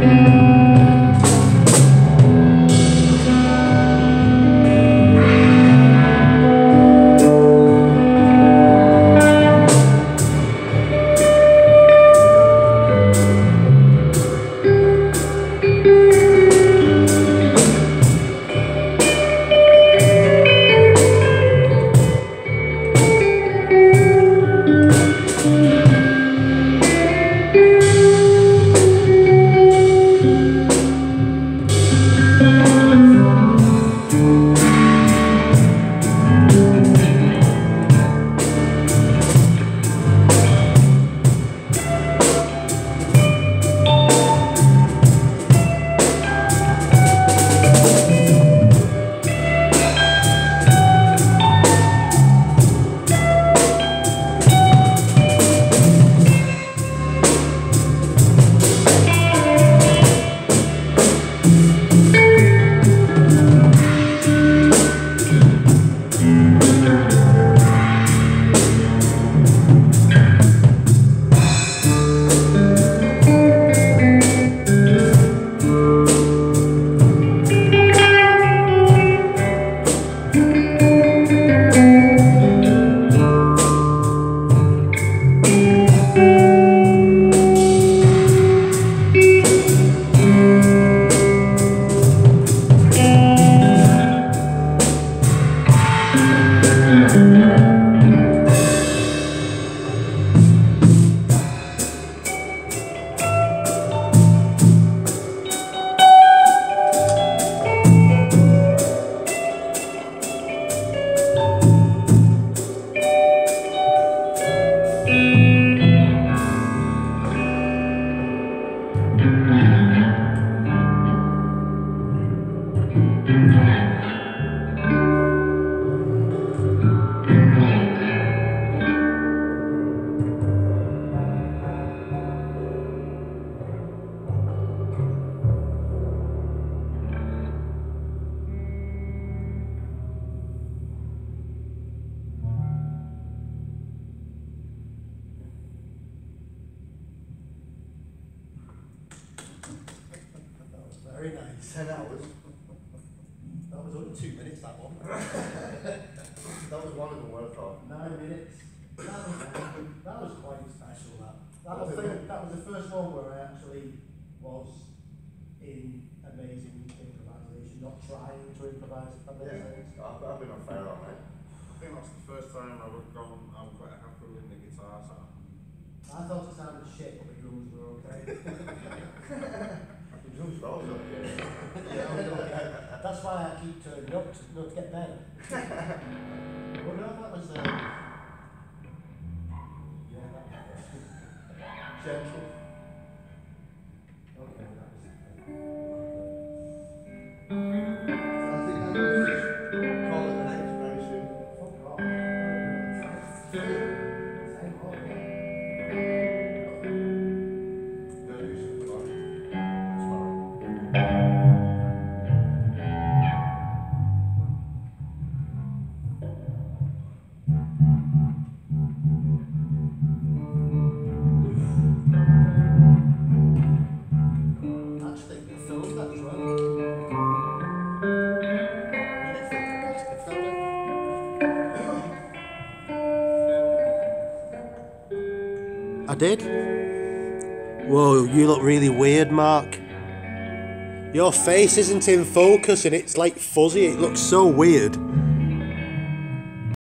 Very nice. 10 hours. That was only 2 minutes, that one. That was one of them worth of. 9 minutes. That was quite special, that was the first one where I actually was in amazing improvisation, not trying to improvise, if that makes sense. I've been on fair on, mate. I think that's the first time I've gone, I'm quite happy with the guitar sound. I thought it sounded shit, but the drums were okay. The drums were also okay. Yeah, that's why I keep turning up to get better. Well, no, that was yeah, that was gentle. Okay, that was I think I'm going to just call it the next very soon. fuck off. Same hole, yeah. Gonna do something like it tomorrow. Actually, the film that drum. I did. Whoa, you look really weird, Mark. Your face isn't in focus and it's like fuzzy. It looks so weird.